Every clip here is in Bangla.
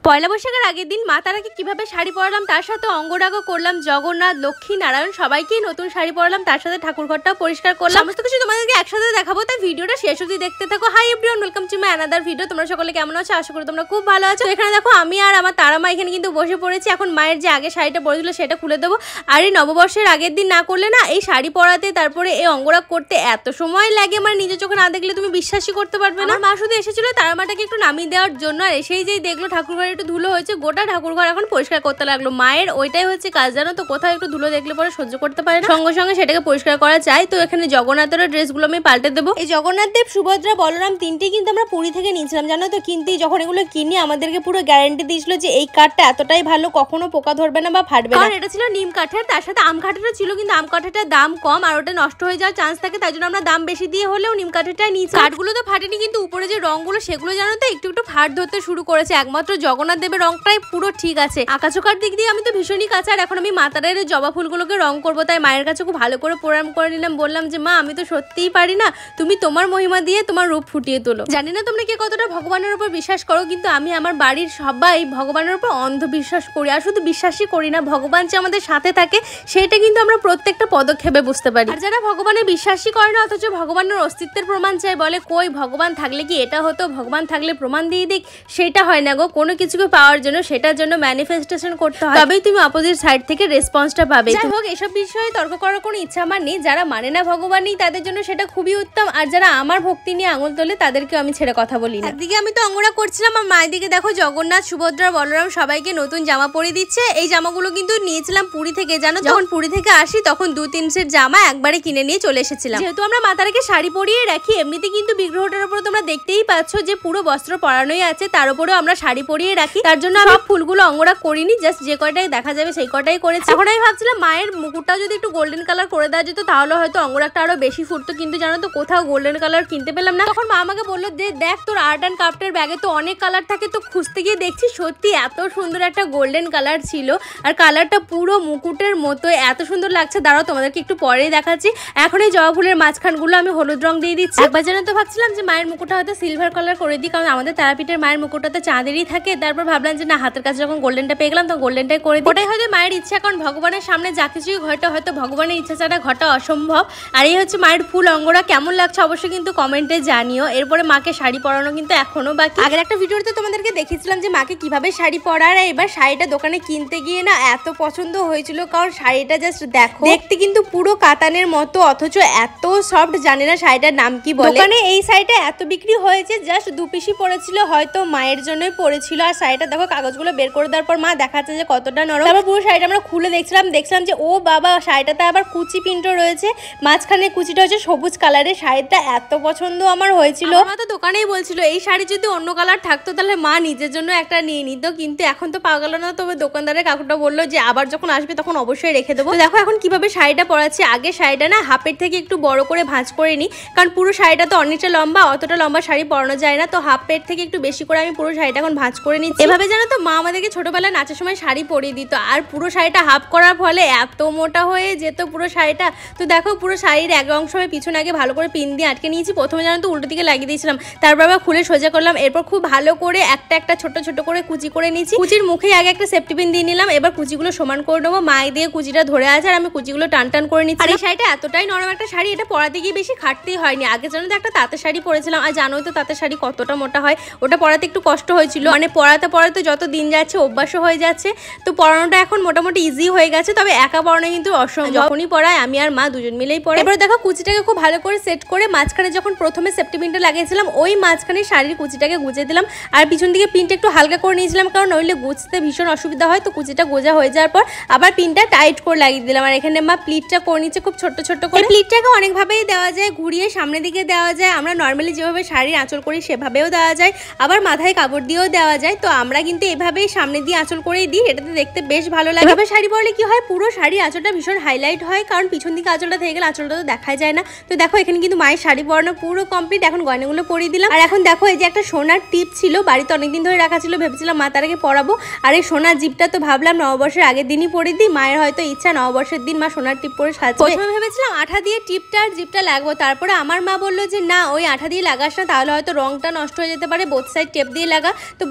পয়লা বৈশাখের আগের দিন মা তারাকে কিভাবে শাড়ি পরালাম, তার সাথে অঙ্গরাগও করলাম, জগন্নাথ, লক্ষ্মী, নারায়ণ সবাইকেই নতুন শাড়ি পরালাম, তার সাথে ঠাকুর ঘরটাও পরিষ্কার করলাম। সমস্ত কিছু তোমাদেরকে একসাথে দেখাবো, তাই ভিডিওটা শেষ অবধি দেখতে থাকো। Hi everyone, welcome to my another video. তোমরা সকলে কেমন আছো? আশা করি তোমরা খুব ভালো আছো। এখানে দেখো আমি আর আমার তারা মা এখানে কিন্তু বসে পড়েছি। এখন মায়ের যে আগে শাড়িটা পরেছিল সেটা খুলে দেবো। আর এই নববর্ষের আগের দিন না করলে না এই শাড়ি পরাতে, তারপরে এই অঙ্গরাগ করতে এত সময় লাগে, আমার নিজের চোখে না দেখলে তুমি বিশ্বাসই করতে পারবে না। মা শুধু এসেছিল তারা মাটাকে একটু নামিয়ে দেওয়ার জন্য, আর এসেই যেই দেখলো ঠাকুর ঘরে একটু ধুলো হয়েছে, গোটা ঠাকুর ঘর এখন পরিষ্কার করতে লাগলো। মায়ের ওইটাই হচ্ছে কাজ, জানো তো, কোথাও একটু ধুলো দেখলে পরে সহ্য করতে পারে না, সঙ্গে সঙ্গে সেটাকে পরিষ্কার করা চাই। তো এখানে জগন্নাথের ড্রেসগুলো আমি পাল্টে দেবো। এই জগন্নাথ দেব, সুভদ্রা, বলরাম তিনটেই কিন্তু আমরা পুরী থেকে নিয়েছিলাম, জানো তো। কিন্তু যখন এগুলো কিনি আমাদেরকে পুরো গ্যারান্টি দিয়েছিল যে এই কাঠটা এতটাই ভালো, কখনো পোকা ধরবে না বা ফাটবে না। কারণ এটা ছিল নিম কাঠের, তার সাথে আম কাঠেরও ছিল, কিন্তু আম কাঠেরটার দাম কম আর ওটা নষ্ট হয়ে যাওয়ার চান্স থাকে, তাই জন্য আমরা দাম বেশি দিয়ে হলেও নিম কাঠেরটাই নিয়েছি। কাঠগুলো তো ফাটেনি, কিন্তু উপরে যে রংগুলো সেগুলো জানো তো একটু একটু ফাট ধরতে শুরু করেছে। একমাত্র জগন্নাথ দেবের রংটাই পুরো ঠিক আছে। আকাশকার দিক দিয়ে আমি তো ভীষণই কাছে। আর এখন আমি মাতারের জবা ফুলগুলোকে রং করবো, তাই মায়ের কাছে খুব ভালো করে প্রণাম করে নিলাম। বললাম যে মা, আমি তো সত্যিই পারি না, তুমি তোমার মহিমা দিয়ে তোমার রূপ ফুটিয়ে তোলো। জানি না তোমরা কে কতটা ভগবানের উপর বিশ্বাস করো, কিন্তু আমি আমার বাড়ির সবাই ভগবানের উপর অন্ধবিশ্বাস করি। আর শুধু বিশ্বাসই করি না, ভগবান যে আমাদের সাথে থাকে সেটা কিন্তু আমরা প্রত্যেকটা পদক্ষেপে বুঝতে পারি। আর যারা ভগবানের বিশ্বাসই করে না, অথচ ভগবানের অস্তিত্বের প্রমাণ চাই, বলে কই ভগবান থাকলে কি এটা হতো, ভগবান থাকলে প্রমাণ দিয়ে দিক, সেটা হয় না গো। কোনো কিছুকে পাওয়ার জন্য সেটার জন্য ম্যানিফেস্টেশন করতে হয়, তবেই তুমি অপোজিট সাইড থেকে রেসপন্সটা পাবে। যাই হোক, এসব বিষয়ে তর্ক করার কোনো ইচ্ছা আমার নেই। যারা মানে না ভগবানই, তাদের জন্য সেটা খুবই উত্তম। আর যারা আমার ভক্তি নিয়ে আঙুল তোলে তাদেরকেও আমি ছেড়ে কথা বলি না। একদিকে আমি তো অঙ্গরা করছিলাম, আর মায়ের দিকে দেখো জগন্নাথ, সুভদ্রা, বলরাম সবাইকে নতুন জামা পরিয়ে দিচ্ছে। এই জামাগুলো কিন্তু নিয়েছিলাম পুরী থেকে, জানো। যখন পুরী থেকে আসি তখন 2-3 সেট জামা একবারে কিনে নিয়ে চলে এসেছিলাম। যেহেতু আমরা মাতারাকে শাড়ি পরিয়ে রাখি, এমনিতে কিন্তু বিগ্রহটার উপর তোমরা দেখতেই পাচ্ছ যে পুরো বস্ত্র পরানোই আছে, তার উপরেও আমরা শাড়ি পরিয়ে রাখি। তার জন্য আমি ফুলগুলো অঙ্গরা করিনি, জাস্ট যে কয়টাই দেখা যাবে সেই কয়টাই করেছি। এখন আমি ভাবছিলাম মায়ের মুকুটটা যদি একটু গোল্ডেন কালার করে দেওয়া যেত তাহলে হয়তো অঙ্গরাগটা আরো বেশি ফুটতো, কিন্তু জানো তো কোথাও গোল্ডেন কালার কিনতে পেলাম না। তখন মা আমাকে বললো যে দেখ, তোর আর্ট অ্যান্ড ক্রাফটের ব্যাগে তো অনেক কালার থাকে, তো খুঁজতে গিয়ে দেখছি সত্যি এত সুন্দর একটা গোল্ডেন কালার ছিল, আর কালারটা পুরো মুকুটের মতো এত সুন্দর লাগছে। দাঁড়াও তোমাদেরকে একটু পরেই দেখাচ্ছি। এখন এই জবা ফুলের মাঝখানগুলো আমি হলুদ রং দিয়ে দিচ্ছি। একবার যেন তো ভাবছিলাম যে মায়ের মুকুটটা হয়তো সিলভার কালার করে দিই, কারণ আমাদের তারাপীঠের মায়ের মুকুটটা তো চাঁদেরই থাকে। তারপর ভাবলাম যে না, হাতের কাছে যখন গোল্ডেনটা পেয়ে গেলাম তো গোল্ডেনটাই করে দিই। ওটাই হয়তো মায়ের ইচ্ছা, কারণ ভগবানের সামনে যা কিছুই ঘটে হয়তো ভগবানের ইচ্ছা ছাড়া ঘটা অসম্ভব। আর এই হচ্ছে মায়ের ফুল অঙ্গরা। কেমন লাগছে অবশ্যই কিন্তু কমেন্টে জানিও। এরপরে মাকে শাড়ি পরানো কিন্তু এখনো বাকি। আগের একটা ভিডিওতে তোমাদেরকে দেখিয়েছিলাম যে মাকে কিভাবে শাড়ি পরার। এবার শাড়িটা দোকানে কিনতে গিয়ে না এত পছন্দ হয়েছিল, কারণ শাড়িটা জাস্ট দেখো, দেখতে কিন্তু পুরো কাতানের মতো, অথচ এত সফট। জানি না শাড়িটার নাম কি বলে। দোকানে এই শাড়িটা এত বিক্রি হয়েছে, জাস্ট 2 পিসই পড়েছিল, হয়তো মায়ের জন্যই পড়েছিল। আর শাড়িটা দেখো, কাগজগুলো বের করে দেওয়ার পর মা দেখাচ্ছে যে কতটা নরম। তারপর পুরো শাড়িটা আমরা খুলে দেখছিলাম যে ও বাবা, শাড়িটাতে আবার কুচি প্রিন্টও রয়েছে, মাঝখানে কুচিটা হচ্ছে সবুজ কালারের। শাড়িটা এত পছন্দ আমার হয়েছিল। মা তো দোকানেই বলছিল এই শাড়ি যদি অন্য কালার থাকতো তাহলে মা নিজের জন্য একটা নিয়ে নিত, কিন্তু এখন তো পাওয়া গেল না। তবে দোকানদারের কাকুটা বললো যে আবার যখন আসবে তখন অবশ্যই রেখে দেবো। দেখো এখন কিভাবে শাড়িটা পরাচ্ছি। আগে শাড়িটা না হাফের থেকে একটু বড় করে ভাঁজ করে নিই, কারণ পুরো শাড়িটা তো অনেকটা লম্বা, অতটা লম্বা শাড়ি পরানো যায় না, তো হাফের থেকে একটু বেশি করে আমি পুরো শাড়িটা এখন ভাঁজ করে নিচ্ছি। এভাবে জানো তো মা আমাদেরকে ছোটবেলায় নাচের সময় শাড়ি পরিয়ে দিত, আর পুরো শাড়িটা হাফ করার ফলে এত মোটা হয়ে যেত পুরো শাড়িটা। তো দেখো পুরো শাড়ির এক অংশ আমি পিছনে আগে ভালো করে পিন দিয়ে আটকে নিয়েছি। প্রথমে জানো তো উল্টো দিকে লাগিয়ে দিয়েছিলাম, তারপর আবার খুলে সোজা করলাম। এরপর খুব ভালো করে একটা ছোট ছোট করে কুচি করে নিয়েছি। কুচির মুখে আগে একটা সেফটি পিন দিয়ে নিলাম। এবার কুচিগুলো সমান করে নেবো। মাই দিয়ে কুচিটা ধরে আছে আর আমি কুচিগুলো টান করে নিচ্ছি। আর এই শাড়িটা এতটাই নরম একটা শাড়ি, এটা পরাতে গিয়ে বেশি খাটতেই হয়নি। আগে জানো তো একটা তাঁতের শাড়ি পরেছিলাম, আর জানোই তো তাঁতের শাড়ি কতটা মোটা হয়, ওটা পরাতে একটু কষ্ট হয়েছিল। মানে পরাতে যত দিন যাচ্ছে অভ্যাসও হয়ে যাচ্ছে, তো পরানোটা এখন মোটামুটি ইজি হয়ে গেছে। তবে একা পরানো কিন্তু অসম্ভব, যখনই পরায় আমি আর মা দুজন মিলেই পরে। এবার দেখো কুচিটাকে খুব ভালো করে সেট করে মাঝখানে যখন প্রথমে সেফটি পিনটা লাগিয়েছিলাম, ওই মাঝখানে শাড়ির কুচিটাকে গুজে দিলাম। আর পিছন দিকে পিনটা একটু হালকা করে নিয়েছিলাম, কারণ নইলে গুজতে ভীষণ অসুবিধা হয়। তো কুচিটা গোজা হয়ে যাওয়ার পর আবার পিনটা টাইট করে লাগিয়ে দিলাম। আর এখানে মা প্লিটটা করে নিচ্ছে খুব ছোট ছোট করে। প্লিটটাকে অনেকভাবেই দেওয়া যায়, ঘুরিয়ে সামনের দিকে দেওয়া যায়, আমরা নর্মালি যেভাবে শাড়ির আঁচল করি সেভাবেও দেওয়া যায়, আবার মাথায় কাপড় দিয়েও দেওয়া যায়। তো আমরা কিন্তু এভাবেই সামনে দিয়ে আঁচল করেই দিই, এটাতে দেখতে বেশ ভালো লাগে। এভাবে শাড়ি পরলে কি হয়, পুরো শাড়ির আঁচলটা ভীষণ হাইলাইট হয়, কারণ পিছন দিকে আঁচলটা থেকে গেলে আঁচলটা তো দেখা যায় না। তো দেখো এখানে কিন্তু মায়ের শাড়ি পরানো পুরো কমপ্লিট। এখন গয়নাগুলো পরিয়ে দিলাম। আর এখন দেখো এই যে একটা সোনার টিপ ছিল, বাড়িতে অনেকদিন ধরে রাখা ছিল, ভেবেছিলাম মা তারাকে পরাবো। আর এই সোনার জিপটা তো ভাবলাম নববর্ষের আগের দিনই পরিয়ে দিই। মায়ের হয়তো ইচ্ছা নববর্ষের দিন মা সোনার টিপ পরে সাজবে। প্রথমে ভেবেছিলাম আঠা দিয়ে টিপটা আর জিপটা লাগবো, তারপরে আমার মা বললো যে না, ওই আঠা দিয়ে লাগাস না, তাহলে হয়তো রংটা নষ্ট হয়ে যেতে পারে, বোথ সাইড টেপ দিয়ে লাগা। তো বোথ সাইড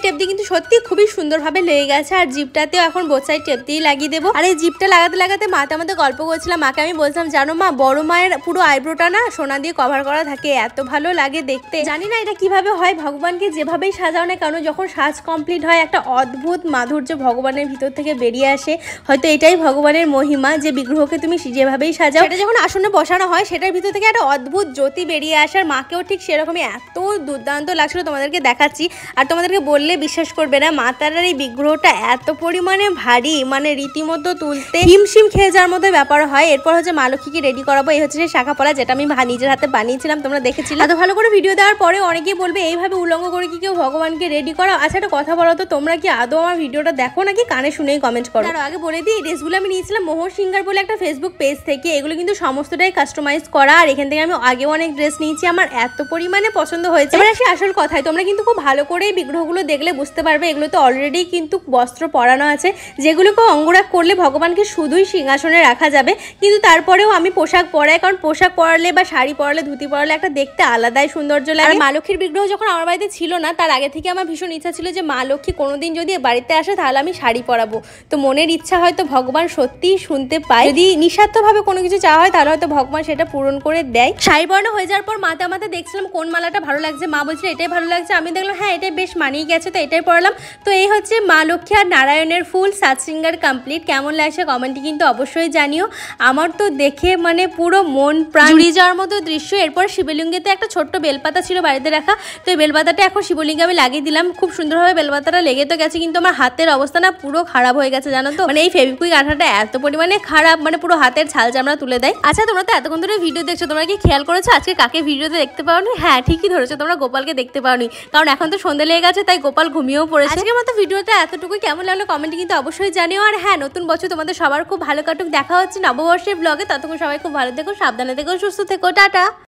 টেপ দিয়ে কিন্তু সত্যি খুবই সুন্দরভাবে লেগে গেছে। আর জিপটাতেও এখন বোথ সাইড টেপ দিয়ে লাগিয়ে দেবো। আর এই জিপটা লাগাতে লাগাতে মাতে আমাদের গল্প করছিলাম, মাকে আমি বলছিলাম জানো মা, বড় মায়ের পুরো আইব্রোটা না সোনা দিয়ে কভার করা থাকে, এত ভালো লাগে দেখতে। জানি না এটা কিভাবে হয়, ভগবানকে যেভাবেই সাজাও না কেন যখন সাজ কমপ্লিট হয় একটা অদ্ভুত মাধুর্য ভগবানের ভিতর থেকে বেরিয়ে আসে। হয়তো এটাই ভগবানের মহিমা যে বিগ্রহকে তুমি যেভাবেই সাজাও সেটা যখন আসনে বসানো হয় সেটার ভিতর থেকে একটা অদ্ভুত জ্যোতি বেরিয়ে আসার। মাকেও ঠিক সেরকমই এত দুর্দান্ত লাগছিল, তোমাদেরকে দেখাচ্ছি। আর তোমাদেরকে বললে বিশ্বাস করবে না, মা তারার এই বিগ্রহটা এত পরিমাণে ভারী, মানে রীতিমতো তুলতে হিমশিম খেয়ে যাওয়ার মতো ব্যাপার হয়। এরপর হচ্ছে মা লক্ষ্মীকে রেডি করাবো। এই হচ্ছে সেই শাখাপলা যেটা আমি নিজের হাতে বানিয়েছিলাম, তোমরা দেখেছিলে। এত ভালো করে ভিডিও দেওয়ার পরে অনেকেই বলবে এইভাবে উলঙ্গ করে কি কেউ ভগবানকে রেডি করা? আচ্ছা একটা কথা বলো তো, তোমরা কি আদৌ আমার ভিডিওটা দেখো নাকি কানে শুনেই কমেন্ট করো? তার আগে বলে দিই, এই ড্রেসগুলো আমি নিয়েছিলাম মোহর সিঙ্গার বলে একটা ফেসবুক পেজ থেকে। এগুলো কিন্তু সমস্তটাই কাস্টমাইজ করা। আর এখান থেকে আমি আগেও অনেক ড্রেস নিয়েছি, আমার এত পরিমাণে পছন্দ হয়েছে। এবার আসি আসল কথায়, তোমরা কিন্তু খুব ভালো করে বিগ্রহগুলো দেখলে বুঝতে পারবে এগুলোতে অলরেডি কিন্তু বস্ত্র পরানো আছে, যেগুলোকে অঙ্গরাগ করলে ভগবানকে শুধুই সিংহাসনে রাখা যাবে। কিন্তু তারপরেও আমি পোশাক পরাই, কারণ পোশাক পরালে বা শাড়ি পরালে ধুতি পরালে একটা দেখতে আলাদাই সৌন্দর্য লাগে। মা লক্ষ্মীর বিগ্রহ যখন আমার বাড়িতে ছিল না, তার আগে থেকে আমার ভীষণ ইচ্ছা ছিল যে মা লক্ষ্মী কোনোদিন যদি বাড়িতে আসে তাহলে আমি শাড়ি পরাবো। তো মনের ইচ্ছা হয়তো ভগবান সত্যিই শুনতে পায়, যদি নিঃস্বার্থভাবে কোনো কিছু চাওয়া হয় তাহলে হয়তো ভগবান সেটা পূরণ করে দেয়। শাড়ি পরানো হয়ে যাওয়ার পর মাতে আমাদের দেখছিলাম কোন মালাটা ভালো লাগছে, মা বলছিল এটাই ভালো লাগছে। আমি দেখলাম হ্যাঁ এটাই বেশ মানিয়ে গেছে, তো এটাই পরালাম। তো এই হচ্ছে মা লক্ষ্মী আর নারায়ণের ফুল সাজ সিঙ্গার কমপ্লিট। কেমন লাগছে কমেন্টে কিন্তু অবশ্যই জানিও। আমার তো দেখে মানে পুরো মন প্রাণ জুড়িয়ে যাওয়ার মতো দৃশ্য। এরপর শিবলিঙ্গেতে একটা ছোট্ট বেলপাতা ছিল বাড়িতে রাখা, তো এই বেলপাতাটা এখন শিবলিঙ্গে আমি লাগিয়ে দিলাম। খুব সুন্দরভাবে বেলপাতাটা লেগে তো গেছে, কিন্তু আমার হাতের অবস্থা না পুরো খারাপ হয়ে গেছে জানো তো। মানে এই ফেভিকুইক আঠাটা এত পরিমাণে খারাপ, মানে পুরো হাতের ছাল চামড়া তুলে দেয়। আচ্ছা তোমরা তো এতক্ষণ ধরে ভিডিও দেখছো, তোমরা কি খেয়াল করেছো আজকে কাকে ভিডিওতে দেখতে পাওনি? হ্যাঁ ঠিকই ধরেছো, তোমরা গোপালকে দেখতে পাওনি, কারণ এখন তো সন্ধ্যে লেগে গেছে, তাই গোপাল ঘুমিয়েও পড়েছে। আজকের মতো ভিডিওটা এতটুকু, কেমন লাগলো কমেন্টে কিন্তু অবশ্যই জানিও। আর হ্যাঁ, নতুন বছর তোমাদের সবার খুব ভালো কাটুক, দেখা হচ্ছে নববর্ষের ব্লগে। ততক্ষণ সবাই খুব ভালো থেকো, সাবধানে থেকো, সুস্থ থেকো, টাটা।